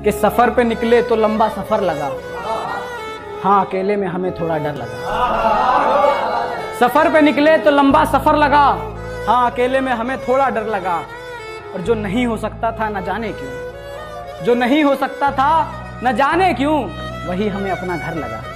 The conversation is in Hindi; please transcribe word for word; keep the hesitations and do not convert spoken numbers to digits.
कि सफ़र पे निकले तो लंबा सफ़र लगा, हाँ अकेले में हमें थोड़ा डर लगा। सफ़र पे निकले तो लंबा सफ़र लगा, हाँ अकेले में हमें थोड़ा डर लगा। और जो नहीं हो सकता था न जाने क्यों, जो नहीं हो सकता था न जाने क्यों, वही हमें अपना घर लगा।